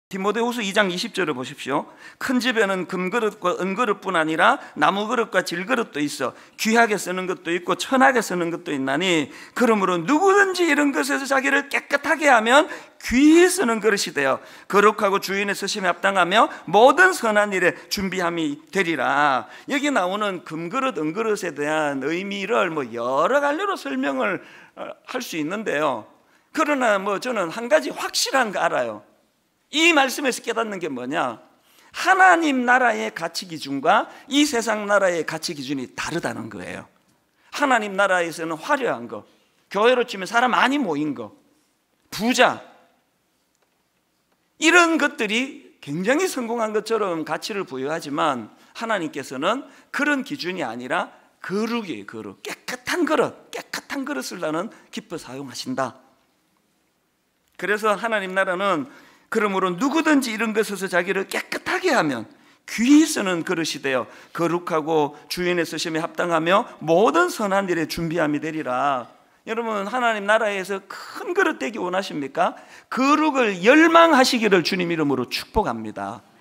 디모데후서 2장 20절을 보십시오. 큰 집에는 금그릇과 은그릇뿐 아니라 나무그릇과 질그릇도 있어 귀하게 쓰는 것도 있고 천하게 쓰는 것도 있나니 그러므로 누구든지 이런 것에서 자기를 깨끗하게 하면 귀히 쓰는 그릇이 되어 거룩하고 주인의 쓰심에 합당하며 모든 선한 일에 준비함이 되리라. 여기 나오는 금그릇, 은그릇에 대한 의미를 여러 갈래로 설명을 할 수 있는데요. 그러나 저는 한 가지 확실한 거 알아요. 이 말씀에서 깨닫는 게 뭐냐? 하나님 나라의 가치 기준과 이 세상 나라의 가치 기준이 다르다는 거예요. 하나님 나라에서는 화려한 거, 교회로 치면 사람 많이 모인 거, 부자, 이런 것들이 굉장히 성공한 것처럼 가치를 부여하지만 하나님께서는 그런 기준이 아니라 거룩이에요. 거룩. 깨끗한 그릇을 나는 기뻐 사용하신다. 그래서 하나님 나라는 그러므로 누구든지 이런 것에서 자기를 깨끗하게 하면 귀히 쓰는 그릇이 되어 거룩하고 주인의 쓰심에 합당하며 모든 선한 일에 준비함이 되리라. 여러분, 하나님 나라에서 큰 그릇 되기 원하십니까? 거룩을 열망하시기를 주님 이름으로 축복합니다.